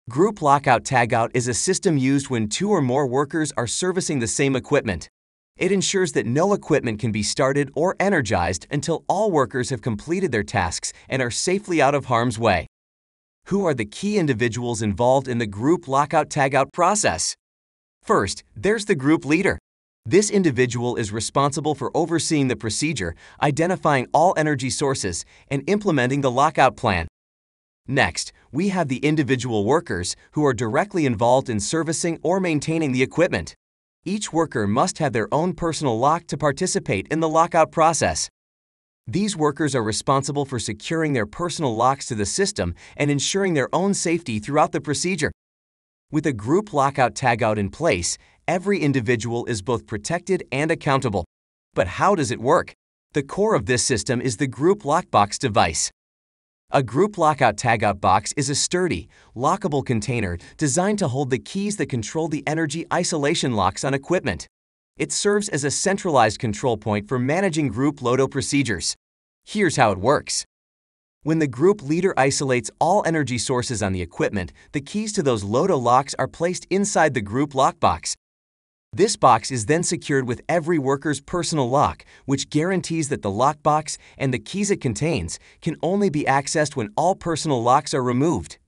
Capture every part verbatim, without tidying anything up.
Group Lockout Tagout is a system used when two or more workers are servicing the same equipment. It ensures that no equipment can be started or energized until all workers have completed their tasks and are safely out of harm's way. Who are the key individuals involved in the Group Lockout Tagout process? First, there's the group leader. This individual is responsible for overseeing the procedure, identifying all energy sources, and implementing the lockout plan. Next, we have the individual workers who are directly involved in servicing or maintaining the equipment. Each worker must have their own personal lock to participate in the lockout process. These workers are responsible for securing their personal locks to the system and ensuring their own safety throughout the procedure. With a group lockout tagout in place, every individual is both protected and accountable. But how does it work? The core of this system is the group Lockbox device. A group lockout tagout box is a sturdy, lockable container designed to hold the keys that control the energy isolation locks on equipment. It serves as a centralized control point for managing group LOTO procedures. Here's how it works. When the group leader isolates all energy sources on the equipment, the keys to those LOTO locks are placed inside the group lockbox. This box is then secured with every worker's personal lock, which guarantees that the lockbox and the keys it contains can only be accessed when all personal locks are removed.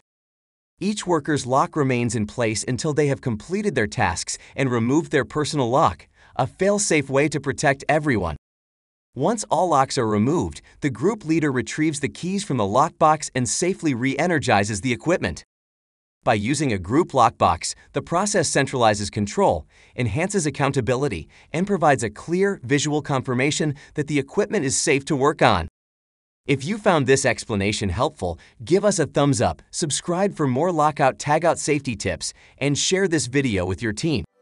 Each worker's lock remains in place until they have completed their tasks and removed their personal lock, a fail-safe way to protect everyone. Once all locks are removed, the group leader retrieves the keys from the lockbox and safely re-energizes the equipment. By using a group lockbox, the process centralizes control, enhances accountability, and provides a clear, visual confirmation that the equipment is safe to work on. If you found this explanation helpful, give us a thumbs up, subscribe for more Lockout Tagout safety tips, and share this video with your team.